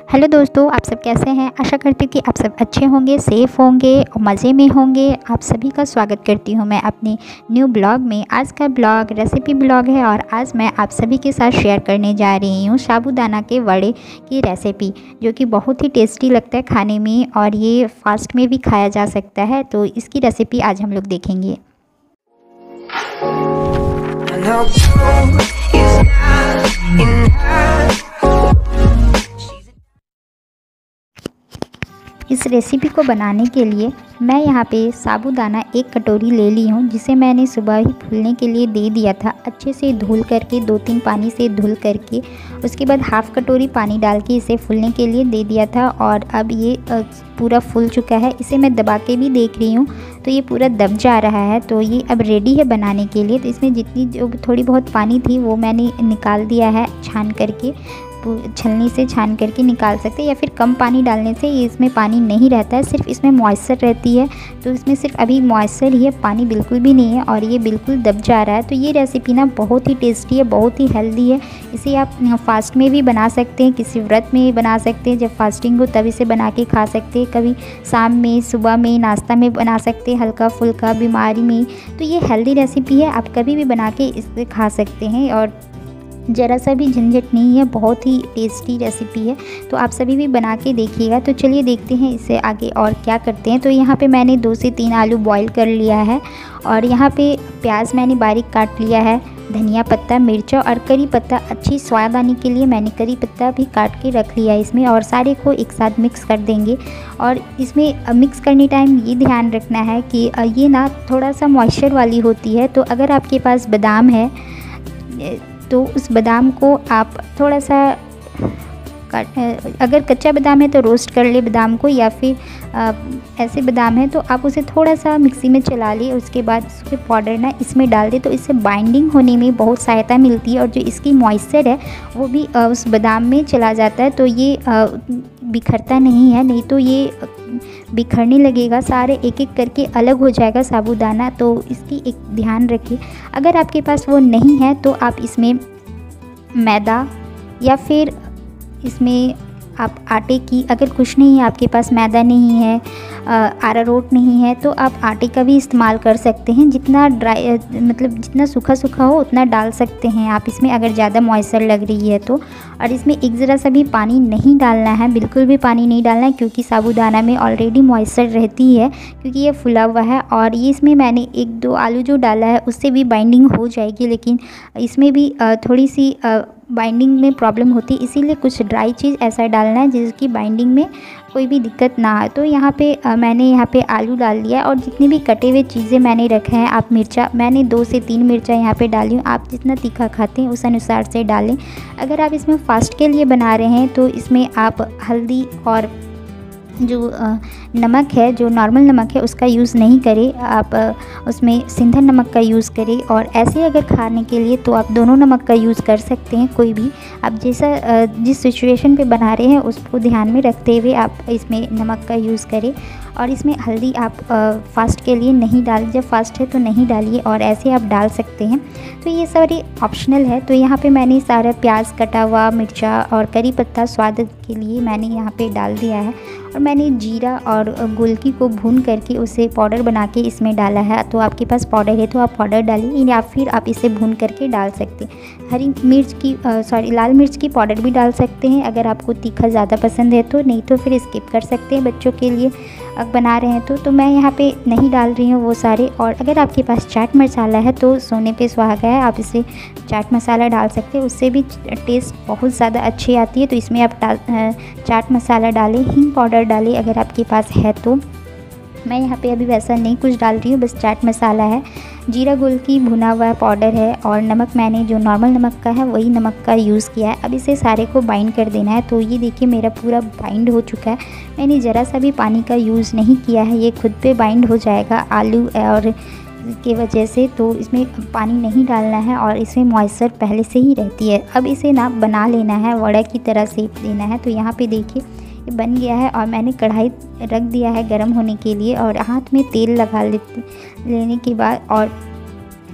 Hello दोस्तों, आप सब कैसे हैं। आशा करती हूँ कि आप सब अच्छे होंगे, सेफ़ होंगे और मज़े में होंगे। आप सभी का स्वागत करती हूँ मैं अपने न्यू ब्लॉग में। आज का ब्लॉग रेसिपी ब्लॉग है और आज मैं आप सभी के साथ शेयर करने जा रही हूँ साबूदाना के वड़े की रेसिपी, जो कि बहुत ही टेस्टी लगता है खाने में और ये फास्ट में भी खाया जा सकता है। तो इसकी रेसिपी आज हम लोग देखेंगे। इस रेसिपी को बनाने के लिए मैं यहाँ पे साबूदाना 1 कटोरी ले ली हूँ, जिसे मैंने सुबह ही फूलने के लिए दे दिया था। अच्छे से धुल करके 2-3 पानी से धुल करके उसके बाद हाफ़ कटोरी पानी डाल के इसे फूलने के लिए दे दिया था। और अब ये पूरा फूल चुका है। इसे मैं दबा के भी देख रही हूँ तो ये पूरा दब जा रहा है। तो ये अब रेडी है बनाने के लिए। तो इसमें जितनी जो थोड़ी बहुत पानी थी वो मैंने निकाल दिया है, छान करके, छलनी से छान करके निकाल सकते हैं, या फिर कम पानी डालने से ये इसमें पानी नहीं रहता है, सिर्फ इसमें मॉइस्चर रहती है। तो इसमें सिर्फ अभी मॉइस्चर ही है, पानी बिल्कुल भी नहीं है और ये बिल्कुल दब जा रहा है। तो ये रेसिपी ना बहुत ही टेस्टी है, बहुत ही हेल्दी है। इसे आप फास्ट में भी बना सकते हैं, किसी व्रत में बना सकते हैं, जब फास्टिंग हो तब इसे बना के खा सकते हैं। कभी शाम में, सुबह में, नाश्ता में बना सकते हैं, हल्का फुल्का बीमारी में। तो ये हेल्दी रेसिपी है, आप कभी भी बना के इसे खा सकते हैं और ज़रा सा भी झंझट नहीं है। बहुत ही टेस्टी रेसिपी है, तो आप सभी भी बना के देखिएगा। तो चलिए देखते हैं इसे आगे और क्या करते हैं। तो यहाँ पे मैंने 2 से 3 आलू बॉईल कर लिया है और यहाँ पे प्याज मैंने बारीक काट लिया है, धनिया पत्ता, मिर्चा और करी पत्ता। अच्छी स्वाद आने के लिए मैंने करी पत्ता भी काट के रख लिया है इसमें, और सारे को एक साथ मिक्स कर देंगे। और इसमें मिक्स करने टाइम ये ध्यान रखना है कि ये ना थोड़ा सा मॉइस्चर वाली होती है। तो अगर आपके पास बादाम है तो उस बादाम को आप थोड़ा सा अगर कच्चा बादाम है तो रोस्ट कर ले बादाम को, या फिर ऐसे बादाम है तो आप उसे थोड़ा सा मिक्सी में चला ले। उसके बाद उसके पाउडर ना इसमें डाल दे, तो इससे बाइंडिंग होने में बहुत सहायता मिलती है और जो इसकी मॉइस्चर है वो भी उस बादाम में चला जाता है। तो ये बिखरता नहीं है, नहीं तो ये बिखरने लगेगा, सारे एक एक करके अलग हो जाएगा साबूदाना। तो इसकी एक ध्यान रखिए। अगर आपके पास वो नहीं है तो आप इसमें मैदा या फिर इसमें आप आटे की, अगर कुछ नहीं है आपके पास, मैदा नहीं है, अरारोट नहीं है, तो आप आटे का भी इस्तेमाल कर सकते हैं। जितना ड्राई मतलब जितना सूखा सूखा हो उतना डाल सकते हैं आप इसमें, अगर ज़्यादा मॉइस्चर लग रही है तो। और इसमें एक ज़रा सा भी पानी नहीं डालना है, बिल्कुल भी पानी नहीं डालना है, क्योंकि साबूदाना में ऑलरेडी मॉइस्चर रहती है, क्योंकि ये फुला हुआ है। और ये इसमें मैंने 1-2 आलू जो डाला है उससे भी बाइंडिंग हो जाएगी, लेकिन इसमें भी थोड़ी सी बाइंडिंग में प्रॉब्लम होती है, इसीलिए कुछ ड्राई चीज़ ऐसा डालना है जिसकी बाइंडिंग में कोई भी दिक्कत ना आए। तो यहाँ पे मैंने यहाँ पे आलू डाल दिया और जितनी भी कटे हुए चीज़ें मैंने रखे हैं, आप मिर्चा, मैंने 2 से 3 मिर्चा यहाँ पे डाली हूँ। आप जितना तीखा खाते हैं उस अनुसार से डालें। अगर आप इसमें फास्ट के लिए बना रहे हैं तो इसमें आप हल्दी और जो नमक है, जो नॉर्मल नमक है, उसका यूज़ नहीं करें। आप उसमें सिंधन नमक का यूज़ करें। और ऐसे अगर खाने के लिए तो आप दोनों नमक का यूज़ कर सकते हैं, कोई भी आप जैसा जिस सिचुएशन पे बना रहे हैं उसको ध्यान में रखते हुए आप इसमें नमक का यूज़ करें। और इसमें हल्दी आप फास्ट के लिए नहीं डाल, जब फास्ट है तो नहीं डालिए, और ऐसे आप डाल सकते हैं। तो ये सारे ऑप्शनल है। तो यहाँ पे मैंने सारा प्याज कटा हुआ, मिर्चा और करी पत्ता स्वाद के लिए मैंने यहाँ पे डाल दिया है। और मैंने जीरा और गोलकी को भून करके उसे पाउडर बना के इसमें डाला है। तो आपके पास पाउडर है तो आप पाउडर डालिए, या फिर आप इसे भून करके डाल सकते हैं। हरी मिर्च की लाल मिर्च की पाउडर भी डाल सकते हैं अगर आपको तीखा ज़्यादा पसंद है तो, नहीं तो फिर स्किप कर सकते हैं बच्चों के लिए बना रहे हैं तो मैं यहाँ पे नहीं डाल रही हूँ वो सारे। और अगर आपके पास चाट मसाला है तो सोने पे सुहागा है, आप इसे चाट मसाला डाल सकते हैं, उससे भी टेस्ट बहुत ज़्यादा अच्छी आती है। तो इसमें आप चाट मसाला डालें, हींग पाउडर डालें अगर आपके पास है तो। मैं यहाँ पे अभी वैसा नहीं कुछ डाल रही हूँ, बस चाट मसाला है, जीरा गोलकी भुना हुआ पाउडर है, और नमक मैंने जो नॉर्मल नमक का है वही नमक का यूज़ किया है। अब इसे सारे को बाइंड कर देना है। तो ये देखिए मेरा पूरा बाइंड हो चुका है, मैंने ज़रा सा भी पानी का यूज़ नहीं किया है, ये खुद पे बाइंड हो जाएगा आलू और की वजह से। तो इसमें पानी नहीं डालना है और इसमें मॉइस्चर पहले से ही रहती है। अब इसे ना बना लेना है, वड़ा की तरह सेक देना है। तो यहाँ पे देखिए ये बन गया है और मैंने कढ़ाई रख दिया है गर्म होने के लिए, और हाथ में तेल लगा लेने के बाद और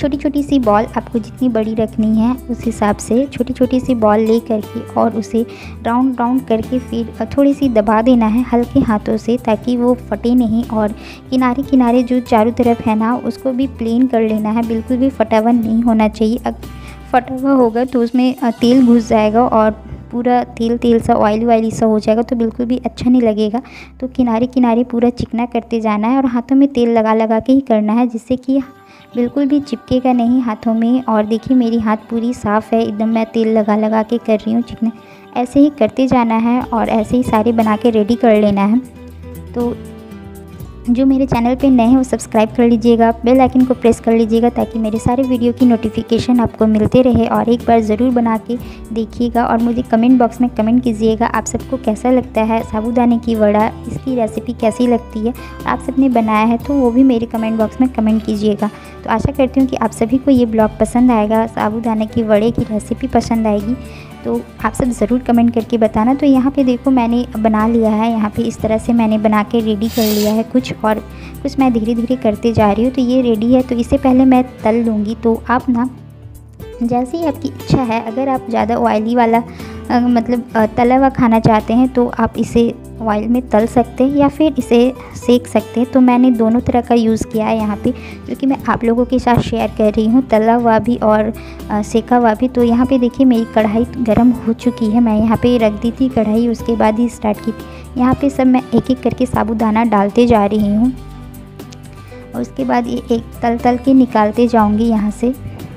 छोटी छोटी सी बॉल आपको जितनी बड़ी रखनी है उस हिसाब से छोटी छोटी सी बॉल ले करके और उसे राउंड राउंड करके फिर थोड़ी सी दबा देना है हल्के हाथों से, ताकि वो फटे नहीं। और किनारे किनारे जो चारों तरफ है ना उसको भी प्लेन कर लेना है, बिल्कुल भी फटा हुआ नहीं होना चाहिए। फटा हुआ होगा तो उसमें तेल घुस जाएगा और पूरा तेल तेल सा ऑयली सा हो जाएगा, तो बिल्कुल भी अच्छा नहीं लगेगा। तो किनारे किनारे पूरा चिकना करते जाना है और हाथों में तेल लगा लगा के ही करना है, जिससे कि बिल्कुल भी चिपकेगा नहीं हाथों में। और देखिए मेरी हाथ पूरी साफ़ है, एकदम मैं तेल लगा लगा के कर रही हूँ चिकने। ऐसे ही करते जाना है और ऐसे ही सारे बना के रेडी कर लेना है। तो जो मेरे चैनल पे नए हैं वो सब्सक्राइब कर लीजिएगा, बेल आइकन को प्रेस कर लीजिएगा, ताकि मेरे सारे वीडियो की नोटिफिकेशन आपको मिलते रहे। और एक बार ज़रूर बना के देखिएगा और मुझे कमेंट बॉक्स में कमेंट कीजिएगा आप सबको कैसा लगता है साबूदाने की वड़ा, इसकी रेसिपी कैसी लगती है। आप सबने बनाया है तो वो भी मेरे कमेंट बॉक्स में कमेंट कीजिएगा। तो आशा करती हूँ कि आप सभी को ये ब्लॉग पसंद आएगा, साबूदाने की वड़े की रेसिपी पसंद आएगी। तो आप सब ज़रूर कमेंट करके बताना। तो यहाँ पे देखो मैंने बना लिया है, यहाँ पे इस तरह से मैंने बना के रेडी कर लिया है कुछ, और कुछ मैं धीरे धीरे करते जा रही हूँ। तो ये रेडी है, तो इसे पहले मैं तल लूँगी। तो आप ना जैसे ही आपकी इच्छा है, अगर आप ज़्यादा ऑयली वाला मतलब तला हुआ खाना चाहते हैं तो आप इसे ऑयल में तल सकते हैं या फिर इसे सेक सकते हैं। तो मैंने दोनों तरह का यूज़ किया है यहाँ पे, जो कि मैं आप लोगों के साथ शेयर कर रही हूँ, तला हुआ भी और सेका हुआ भी। तो यहाँ पे देखिए मेरी कढ़ाई गर्म हो चुकी है, मैं यहाँ पे रख दी थी कढ़ाई, उसके बाद ही स्टार्ट की थी। यहाँ पे सब मैं एक एक करके साबूदाना डालते जा रही हूँ और उसके बाद ये एक तल तल के निकालते जाऊँगी यहाँ से।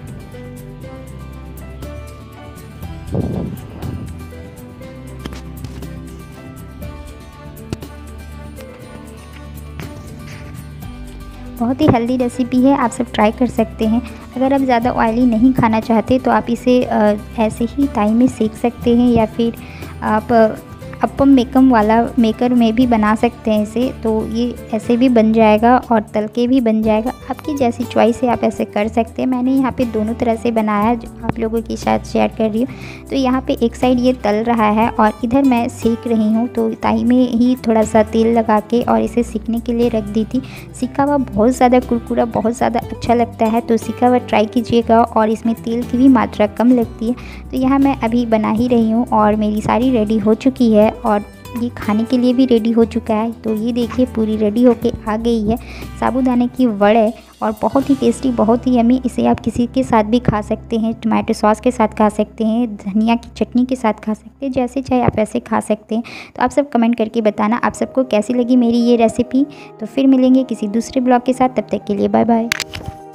बहुत ही हेल्दी रेसिपी है, आप सब ट्राई कर सकते हैं। अगर आप ज़्यादा ऑयली नहीं खाना चाहते तो आप इसे ऐसे ही ताई में सेक सकते हैं, या फिर आप अप्पम मेकम वाला मेकर में भी बना सकते हैं इसे। तो ये ऐसे भी बन जाएगा और तल के भी बन जाएगा, आपकी जैसी चॉइस है आप ऐसे कर सकते हैं। मैंने यहाँ पे दोनों तरह से बनाया जो आप लोगों के साथ शेयर कर रही हूँ। तो यहाँ पे एक साइड ये तल रहा है और इधर मैं सेक रही हूँ। तो ताई में ही थोड़ा सा तेल लगा के और इसे सेकने के लिए रख दी थी। सिका हुआ बहुत ज़्यादा कुरकुरा बहुत ज़्यादा अच्छा लगता है, तो सिका हुआ ट्राई कीजिएगा और इसमें तेल की भी मात्रा कम लगती है। तो यहाँ मैं अभी बना ही रही हूँ और मेरी सारी रेडी हो चुकी है और ये खाने के लिए भी रेडी हो चुका है। तो ये देखिए पूरी रेडी होके आ गई है साबूदाने की वड़े, और बहुत ही टेस्टी, बहुत ही यमी। इसे आप किसी के साथ भी खा सकते हैं, टमाटो सॉस के साथ खा सकते हैं, धनिया की चटनी के साथ खा सकते हैं, जैसे चाहे आप ऐसे खा सकते हैं। तो आप सब कमेंट करके बताना आप सबको कैसी लगी मेरी ये रेसिपी। तो फिर मिलेंगे किसी दूसरे ब्लॉग के साथ, तब तक के लिए बाय बाय।